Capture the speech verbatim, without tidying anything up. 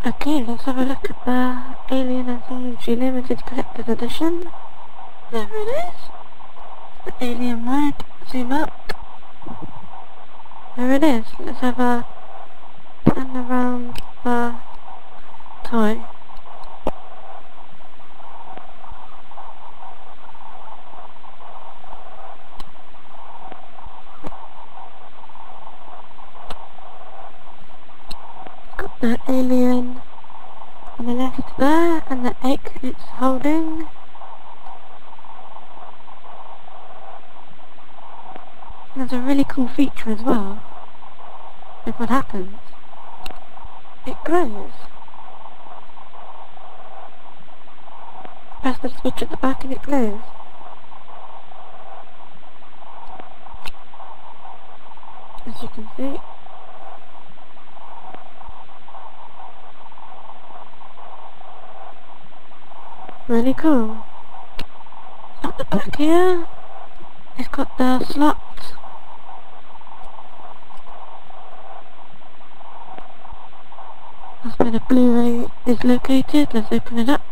Okay, let's have a look at the Alien Anthology Limited Collector's Edition. There it is. The Alien Ride. Zoom up. There it is. Let's have a pan around the toy. Got the alien on the left there, and the egg it's holding. There's a really cool feature as well. Look what happens. It glows. Press the switch at the back and it glows. As you can see. Really cool. At the back here, it's got the slot. That's where the Blu-ray is located. Let's open it up.